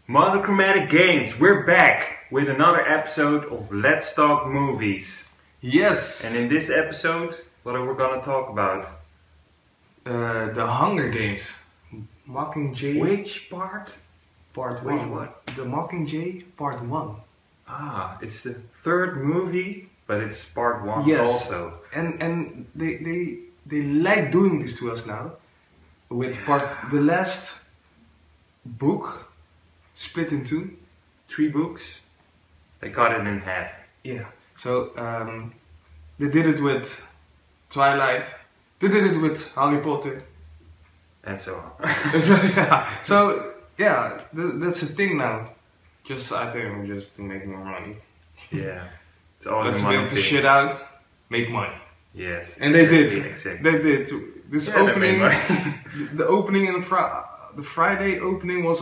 Monochromatic Games, we're back with another episode of Let's Talk Movies. Yes! And in this episode, what are we gonna talk about? The Hunger Games. Mockingjay. Which part? Part Which 1. one? The Mockingjay Part 1. Ah, it's the third movie, but it's part 1 Yes. also. And they like doing this to us now. With the last book split in two. 3 books, they cut it in half. Yeah. So they did it with Twilight. They did it with Harry Potter. And so on. So yeah, that's the thing now. I think just to make more money. Yeah. It's always Let's a money build the thing. shit out, make money. Yes. And they did. Exactly. They did. This Yeah, they opening, made money. the opening in the Friday opening was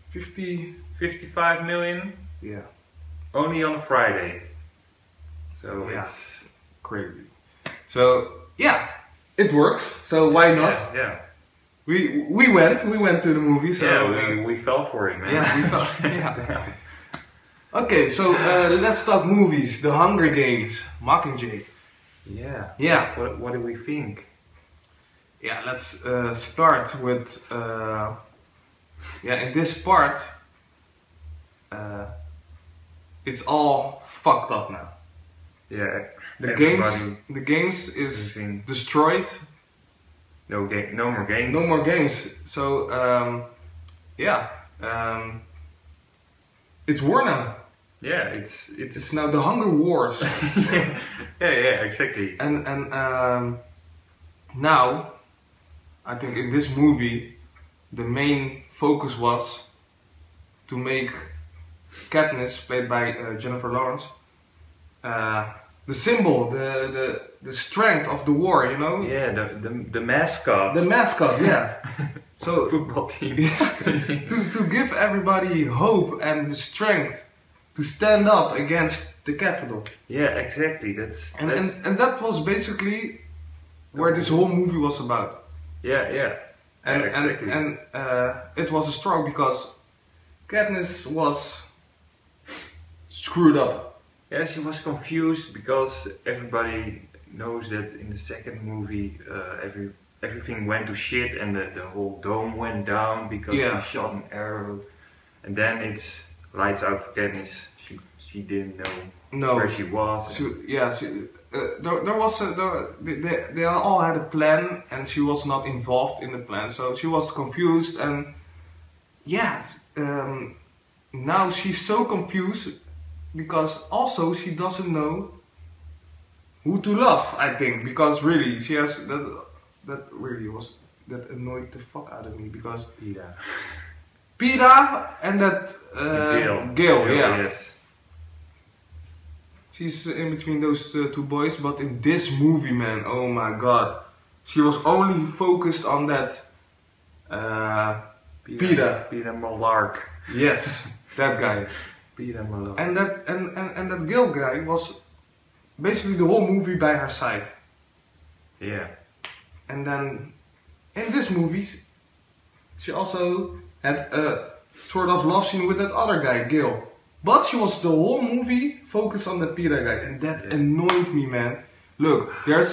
55 million Yeah, only on a Friday. So Yeah. it's crazy. So yeah, it works. So why not? Yeah. We went to the movie. So We fell for it, man. yeah, we thought, yeah. Okay, so let's talk movies. The Hunger Games, Mockingjay. Yeah. Yeah. What do we think? Yeah, let's start with in this part it's all fucked up now. Yeah. The everybody- games is everything. destroyed. No more games. No more games. So it's war now. Yeah, it's It's now the Hunger Wars. yeah, exactly. and now I think in this movie the main focus was to make Katniss, played by Jennifer Lawrence, the symbol, the strength of the war, you know? Yeah, the mascot. The mascot, yeah. So football team. to give everybody hope and the strength to stand up against the Capitol. Yeah, exactly. That's And that was basically where this whole movie was about. yeah. And exactly. and it was a struggle because Katniss was screwed up. Yeah, she was confused because everybody knows that in the second movie everything went to shit and the whole dome went down because Yeah. she shot an arrow, and then it's lights out for Katniss. She didn't know where she was. There was they all had a plan and she was not involved in the plan, so she was confused and now she's so confused because also she doesn't know who to love. I think because really she has that annoyed the fuck out of me because Yeah. Peeta and that Gale, yeah. Yes. She's in between those two boys, but in this movie, man, oh my god, she was only focused on that Peeta. Peter Malark. Yes, that guy. Peter Malark. And that Gale guy was basically the whole movie by her side. Yeah. And then in this movie, she also had a sort of love scene with that other guy, Gale. But she was the whole movie focused on the Peter guy, and that annoyed me, man. Look, there's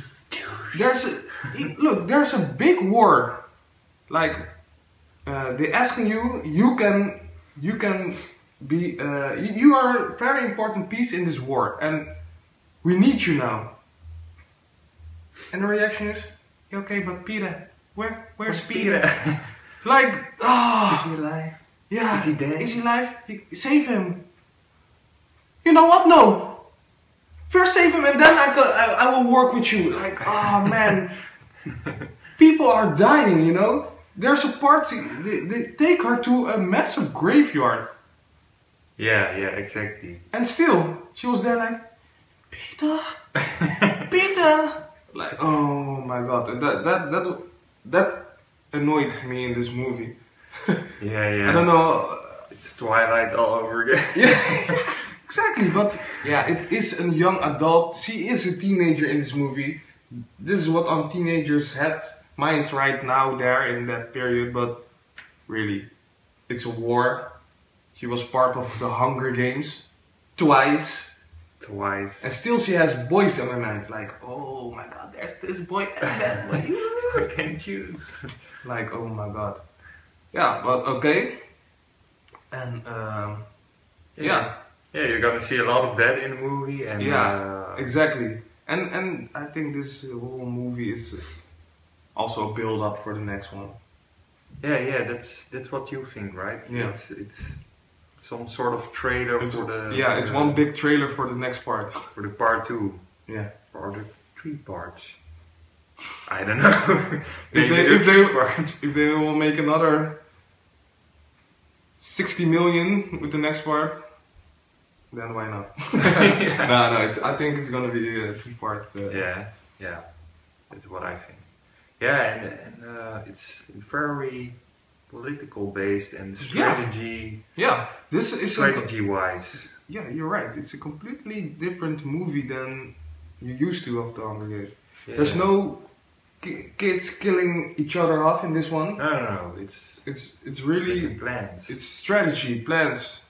a big war. Like they asking you can be you are a very important piece in this war, and we need you now. And the reaction is, okay, but Peter, where's Peter? Like, Is he alive? yeah, Is he dead? Is he alive? Save him. You know what? No. First save him and then I will work with you. Like, oh man. People are dying, you know? There's a party. They take her to a massive graveyard. Yeah, exactly. And still, she was there like, Peter? Peter? Like, oh my god. That annoyed me in this movie. Yeah. I don't know. It's Twilight all over again. Yeah, exactly. But yeah, it is a young adult. She is a teenager in this movie. This is what on teenagers' head minds right now there in that period. But really, it's a war. She was part of the Hunger Games twice. And still she has boys on her mind. Like, oh my god, there's this boy and that boy. I can choose. Like, oh my god. Yeah, but okay. And yeah. Yeah, you're gonna see a lot of that in the movie, and Yeah, exactly. And I think this whole movie is also a build up for the next one. yeah, that's what you think, right? Yeah. It's some sort of trailer for the Yeah, it's one big trailer for the next part. for the part 2 Yeah. or the 3 parts. I don't know. If they will make another 60 million with the next part, then why not? No, I think it's gonna be a 2-part. Yeah, that's what I think. Yeah, and it's very political based and strategy. Yeah, this is strategy wise. Yeah, you're right. It's a completely different movie than you used to of the Hunger Games. Yeah. There's no kids killing each other off in this one. No. It's really plans. It's strategy, plans,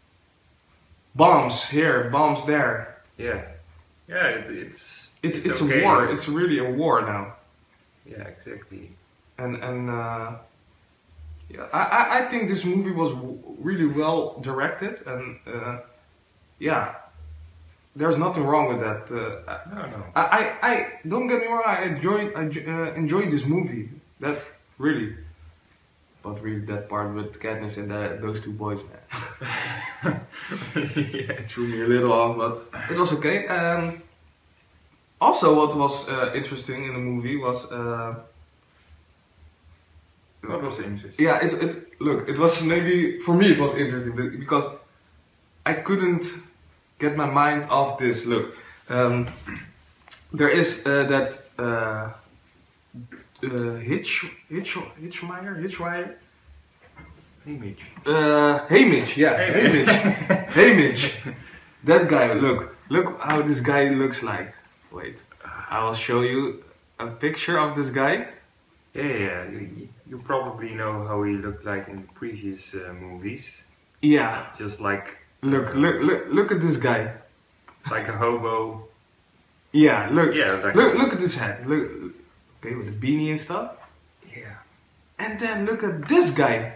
bombs here, bombs there. Yeah, it's a okay. war. It's really a war now. Yeah, exactly. And yeah, I think this movie was really well directed, and yeah, there's nothing wrong with that. No. I don't get me wrong. I enjoyed this movie. That really, but really that part with Katniss and those 2 boys, man. Yeah. It threw me a little off, but it was okay. Also, what was interesting in the movie was. What was interesting? Yeah, it was maybe for me it was interesting because I couldn't get my mind off this. Look, there is that Hitchwire. Haymitch. Haymitch, yeah, Haymitch. That guy. Look how this guy looks like. Wait, I will show you a picture of this guy. Yeah. You probably know how he looked like in the previous movies. Yeah. Just like. Look at this guy. Like a hobo. Yeah. Look. Yeah. Like look at his head. Look. Okay, with the beanie and stuff. Yeah. And then look at this guy.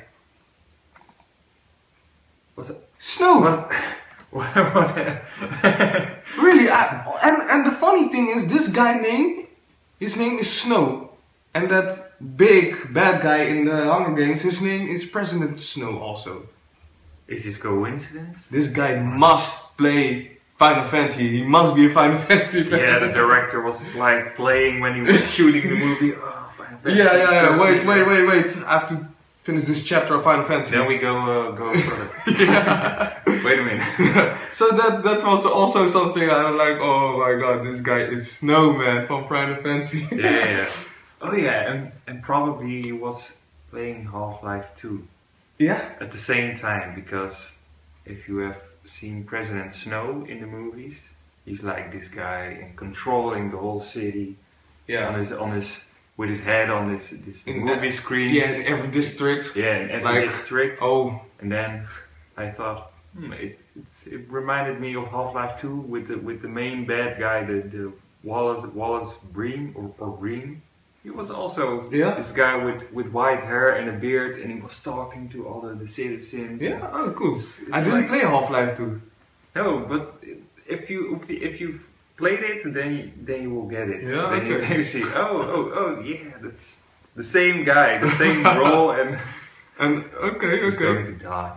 What's it? Snow. What? Really? And the funny thing is, this guy his name is Snow. And that big bad guy in the Hunger Games, his name is President Snow also. Is this coincidence? This guy must play Final Fantasy. He must be a Final Fantasy fan. Yeah, the director was like playing when he was shooting the movie. Oh, Final Fantasy. Yeah. Wait. I have to finish this chapter of Final Fantasy. Then we go further. Yeah. Wait a minute. So that was also something I'm like, oh my god, this guy is Snowman from Final Fantasy. Yeah. Oh yeah, and probably he was playing Half-Life 2. Yeah? At the same time, because if you have seen President Snow in the movies, he's like this guy and controlling the whole city. Yeah. With his head on this movie screen. Yeah, in every district. Yeah, in every district. Oh. And then I thought, it reminded me of Half-Life 2 with the main bad guy, the Wallace Breen or Green. He was also this guy with white hair and a beard, and he was talking to all the citizens. Yeah, oh cool. I didn't play Half-Life 2. No, but if you've played it, then you will get it. Yeah, then you see, oh yeah, that's the same guy, the same role, and okay. He's going to die.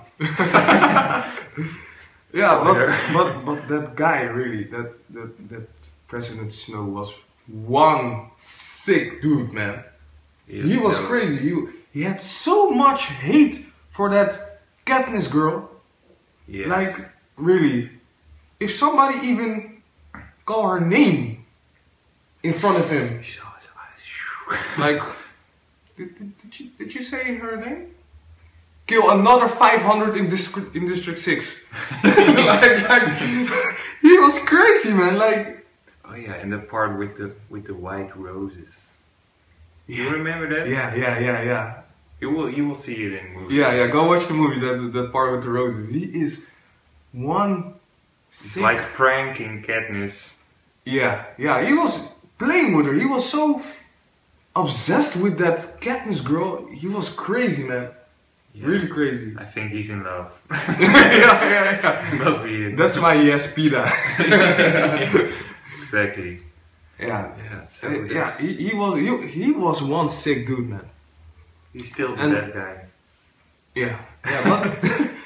Yeah, but that guy really, that President Snow was one sick dude, man. He was crazy. He had so much hate for that Katniss girl. Yes. Like, really, if somebody even call her name in front of him, like, did you say her name? Kill another 500 in District 6. like, he was crazy, man. Like. Oh yeah, and the part with the white roses. You remember that? Yeah. You will see it in movies. Yeah, go watch the movie. That part with the roses. He is one. It's like pranking Katniss. Yeah. He was playing with her. He was so obsessed with that Katniss girl. He was crazy, man. Yeah. Really crazy. I think he's in love. yeah. Must be it. That's why he has PETA. Exactly. Yeah. He was one sick dude, man. He's still that guy. Yeah. But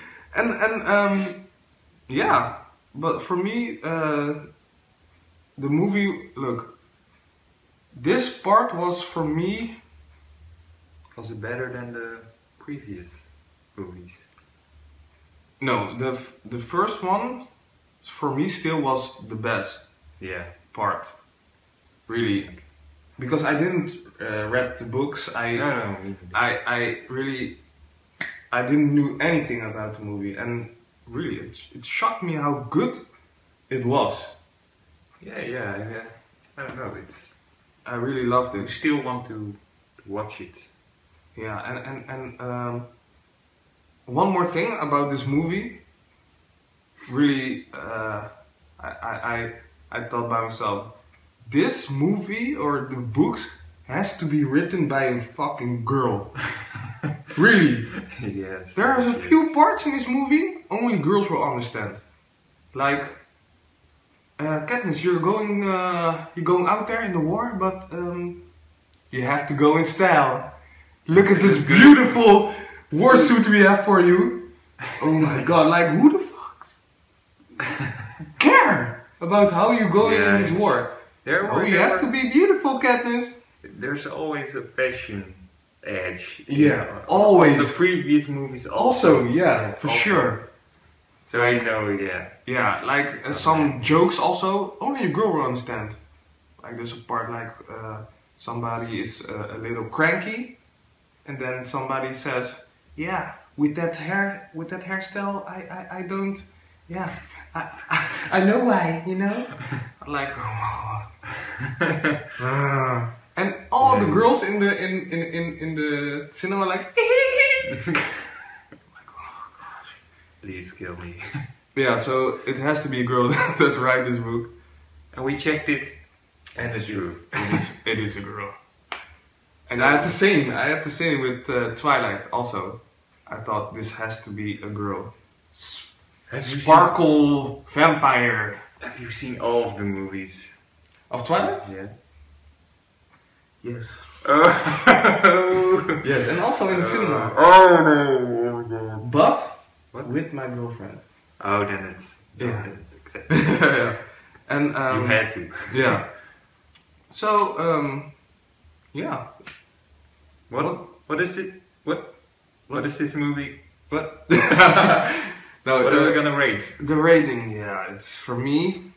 yeah. But for me, the movie, look, this part was for me. Was it better than the previous movies? No, the first one for me still was the best. Yeah. Part. Really. Because I didn't read the books. No. I didn't know anything about the movie, and really it shocked me how good it was. Yeah. I don't know. I really loved it. You still want to watch it. Yeah, and one more thing about this movie. Really, I thought by myself, this movie or the books has to be written by a fucking girl. Really? Yes. There's a few parts in this movie only girls will understand. Like, Katniss, you're going out there in the war, but you have to go in style. Look at this beautiful war suit we have for you. Oh my god! Like, who the fuck care about how you go in this war? You have to be beautiful, Katniss. There's always a fashion edge. Yeah, always. The previous movies also, for sure. So I know, Yeah, like some jokes also, only a girl will understand. Like there's a part like somebody is a little cranky, and then somebody says, yeah, with that hairstyle, I don't, I know why, you know? Like, oh my god. And all the girls in the cinema like, please kill me. Yeah, so it has to be a girl that write this book. And we checked it, and it's true. It is a girl. And I had the same with Twilight also. I thought this has to be a girl. Sparkle vampire. Have you seen all of the movies? Of Twilight? Yeah. Yes. Oh. Yes, and also in the cinema. Oh no. But with my girlfriend. Oh, then it's acceptable. Yeah. And you had to. Yeah. So yeah. What is it? What is this movie? What? No, what are we gonna rate? The rating, it's for me.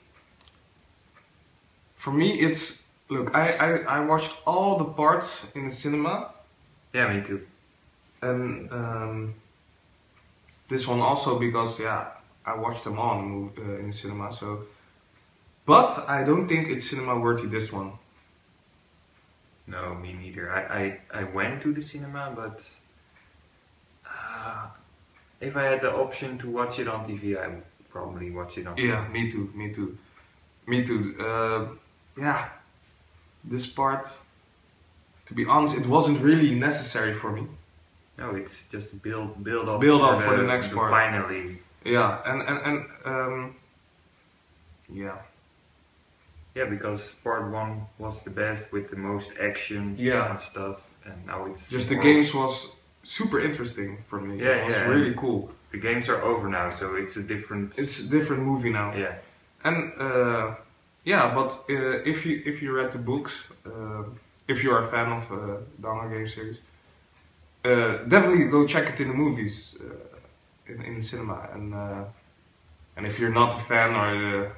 For me, it's look. I watched all the parts in the cinema. Yeah, me too. And this one also because I watched them all in the cinema. So, but I don't think it's cinema worthy. This one. No, me neither. I went to the cinema, but if I had the option to watch it on TV, I would probably watch it on TV. Yeah, me too. Yeah, this part, to be honest, it wasn't really necessary for me. No, it's just build up for the next part. Finally. Yeah, and Yeah, because part 1 was the best with the most action and stuff, and now it's just the games was super interesting for me. Yeah, it was really cool. The games are over now, so it's a different movie now. Yeah. And but if you read the books, if you are a fan of the Hunger Games series, definitely go check it in the movies in the cinema. And if you're not a fan or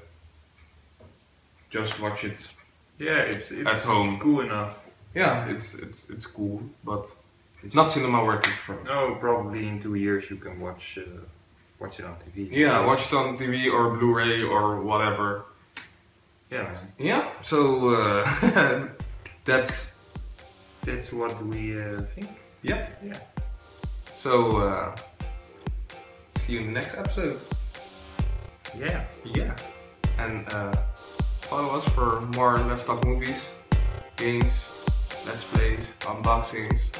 just watch it. Yeah, it's at home. Cool enough. Yeah, it's cool, but it's not cinema worthy for me. No, probably in 2 years you can watch it on TV. Yeah, watch it on TV or Blu-ray or whatever. Yeah. Yeah. So that's what we think. Yep. Yeah. So, see you in the next episode. Yeah. Yeah. And follow us for more Let's Talk Movies, games, Let's Plays, unboxings,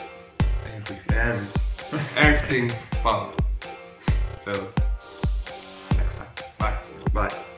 everything fun. So, next time. Bye. Bye.